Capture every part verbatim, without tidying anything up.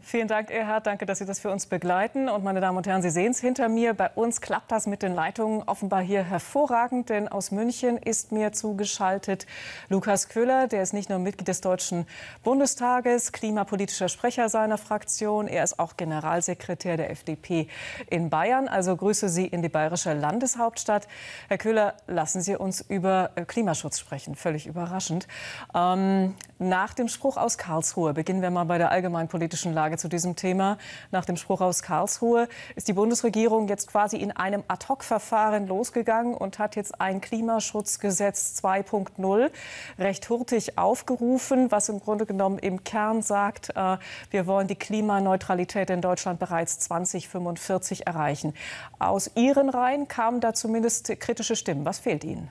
Vielen Dank, Erhard. Danke, dass Sie das für uns begleiten. Und meine Damen und Herren, Sie sehen es hinter mir. Bei uns klappt das mit den Leitungen offenbar hier hervorragend. Denn aus München ist mir zugeschaltet Lukas Köhler. Der ist nicht nur Mitglied des Deutschen Bundestages, klimapolitischer Sprecher seiner Fraktion. Er ist auch Generalsekretär der F D P in Bayern. Also grüße Sie in die bayerische Landeshauptstadt. Herr Köhler, lassen Sie uns über Klimaschutz sprechen. Völlig überraschend. Ähm, nach dem Spruch aus Karlsruhe, beginnen wir mal bei der allgemeinpolitischen Lage zu diesem Thema. Nach dem Spruch aus Karlsruhe ist die Bundesregierung jetzt quasi in einem Ad-hoc-Verfahren losgegangen und hat jetzt ein Klimaschutzgesetz zwei Punkt null recht hurtig aufgerufen, was im Grunde genommen im Kern sagt, äh, wir wollen die Klimaneutralität in Deutschland bereits zweitausendfünfundvierzig erreichen. Aus Ihren Reihen kamen da zumindest kritische Stimmen. Was fehlt Ihnen?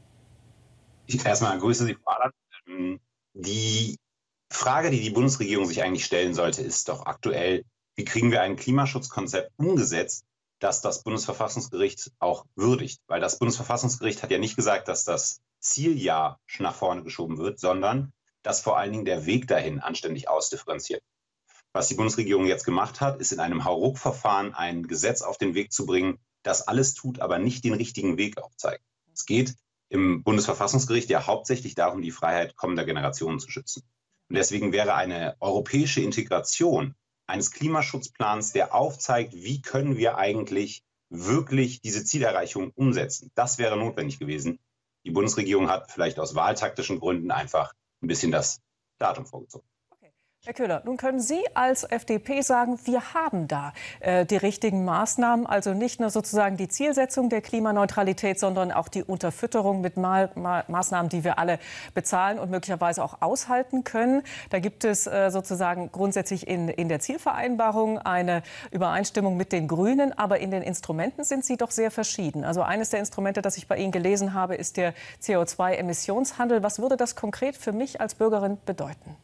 Ich erstmal grüße Sie, Frau Adler. Die Frage, die die Bundesregierung sich eigentlich stellen sollte, ist doch aktuell, wie kriegen wir ein Klimaschutzkonzept umgesetzt, das das Bundesverfassungsgericht auch würdigt? Weil das Bundesverfassungsgericht hat ja nicht gesagt, dass das Zieljahr nach vorne geschoben wird, sondern dass vor allen Dingen der Weg dahin anständig ausdifferenziert. Was die Bundesregierung jetzt gemacht hat, ist in einem Hauruck-Verfahren ein Gesetz auf den Weg zu bringen, das alles tut, aber nicht den richtigen Weg aufzeigt. Es geht im Bundesverfassungsgericht ja hauptsächlich darum, die Freiheit kommender Generationen zu schützen. Und deswegen wäre eine europäische Integration eines Klimaschutzplans, der aufzeigt, wie können wir eigentlich wirklich diese Zielerreichung umsetzen. Das wäre notwendig gewesen. Die Bundesregierung hat vielleicht aus wahltaktischen Gründen einfach ein bisschen das Datum vorgezogen. Herr Köhler, nun können Sie als F D P sagen, wir haben da äh, die richtigen Maßnahmen, also nicht nur sozusagen die Zielsetzung der Klimaneutralität, sondern auch die Unterfütterung mit Mal Ma Maßnahmen, die wir alle bezahlen und möglicherweise auch aushalten können. Da gibt es äh, sozusagen grundsätzlich in, in der Zielvereinbarung eine Übereinstimmung mit den Grünen, aber in den Instrumenten sind sie doch sehr verschieden. Also eines der Instrumente, das ich bei Ihnen gelesen habe, ist der C O zwei Emissionshandel. Was würde das konkret für mich als Bürgerin bedeuten?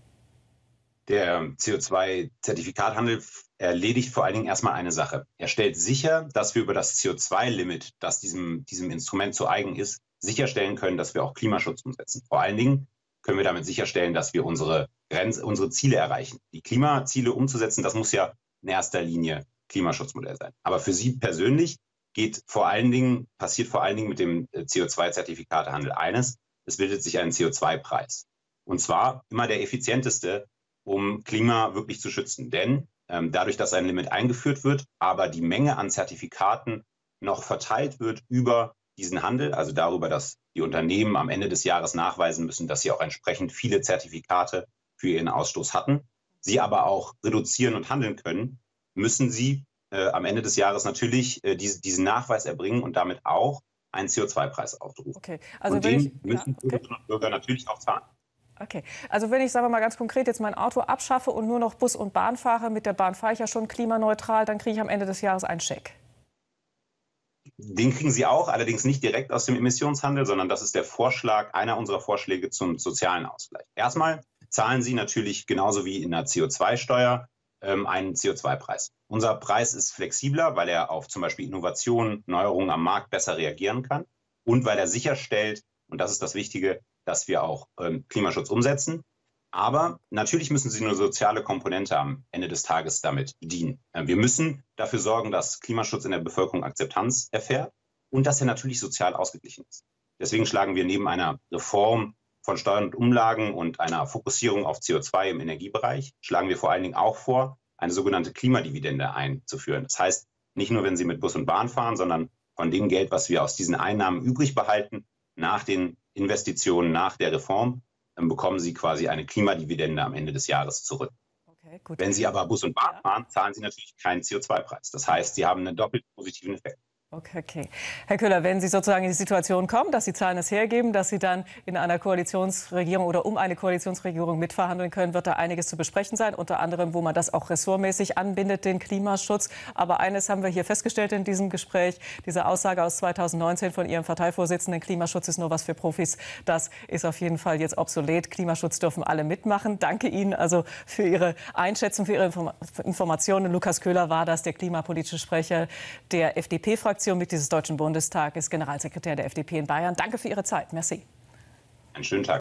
Der C O zwei Zertifikathandel erledigt vor allen Dingen erstmal eine Sache. Er stellt sicher, dass wir über das C O zwei Limit, das diesem, diesem Instrument zu eigen ist, sicherstellen können, dass wir auch Klimaschutz umsetzen. Vor allen Dingen können wir damit sicherstellen, dass wir unsere, Grenze, unsere Ziele erreichen. Die Klimaziele umzusetzen, das muss ja in erster Linie Klimaschutzmodell sein. Aber für Sie persönlich geht vor allen Dingen, passiert vor allen Dingen mit dem C O zwei Zertifikatehandel eines: Es bildet sich ein C O zwei Preis. Und zwar immer der effizienteste, um Klima wirklich zu schützen. Denn ähm, dadurch, dass ein Limit eingeführt wird, aber die Menge an Zertifikaten noch verteilt wird über diesen Handel, also darüber, dass die Unternehmen am Ende des Jahres nachweisen müssen, dass sie auch entsprechend viele Zertifikate für ihren Ausstoß hatten, sie aber auch reduzieren und handeln können, müssen sie äh, am Ende des Jahres natürlich äh, diese, diesen Nachweis erbringen und damit auch einen C O zwei Preis aufrufen. Okay. Also und wenn den ich, müssen ja, okay. Bürgerinnen und Bürger natürlich auch zahlen. Okay, also wenn ich, sagen wir mal ganz konkret, jetzt mein Auto abschaffe und nur noch Bus und Bahn fahre, mit der Bahn fahre ich ja schon klimaneutral, dann kriege ich am Ende des Jahres einen Scheck. Den kriegen Sie auch, allerdings nicht direkt aus dem Emissionshandel, sondern das ist der Vorschlag, einer unserer Vorschläge zum sozialen Ausgleich. Erstmal zahlen Sie natürlich genauso wie in der C O zwei Steuer ähm, einen C O zwei Preis. Unser Preis ist flexibler, weil er auf zum Beispiel Innovationen, Neuerungen am Markt besser reagieren kann und weil er sicherstellt, und das ist das Wichtige, dass wir auch ähm, Klimaschutz umsetzen. Aber natürlich müssen sie eine soziale Komponente am Ende des Tages damit bedienen. Äh, wir müssen dafür sorgen, dass Klimaschutz in der Bevölkerung Akzeptanz erfährt und dass er natürlich sozial ausgeglichen ist. Deswegen schlagen wir neben einer Reform von Steuern und Umlagen und einer Fokussierung auf C O zwei im Energiebereich, schlagen wir vor allen Dingen auch vor, eine sogenannte Klimadividende einzuführen. Das heißt, nicht nur, wenn Sie mit Bus und Bahn fahren, sondern von dem Geld, was wir aus diesen Einnahmen übrig behalten, nach den Investitionen, nach der Reform, dann bekommen Sie quasi eine Klimadividende am Ende des Jahres zurück. Okay, gut. Wenn Sie aber Bus und Bahn ja. fahren, zahlen Sie natürlich keinen C O zwei Preis. Das heißt, Sie haben einen doppelt positiven Effekt. Okay, okay. Herr Köhler, wenn Sie sozusagen in die Situation kommen, dass die Zahlen es hergeben, dass Sie dann in einer Koalitionsregierung oder um eine Koalitionsregierung mitverhandeln können, wird da einiges zu besprechen sein, unter anderem, wo man das auch ressortmäßig anbindet, den Klimaschutz. Aber eines haben wir hier festgestellt in diesem Gespräch, diese Aussage aus zweitausendneunzehn von Ihrem Parteivorsitzenden, Klimaschutz ist nur was für Profis, das ist auf jeden Fall jetzt obsolet. Klimaschutz dürfen alle mitmachen. Danke Ihnen also für Ihre Einschätzung, für Ihre Inform Informationen. Lukas Köhler war das, der klimapolitische Sprecher der F D P-Fraktion. Mitglied des Deutschen Bundestages, Generalsekretär der F D P in Bayern. Danke für Ihre Zeit. Merci. Einen schönen Tag.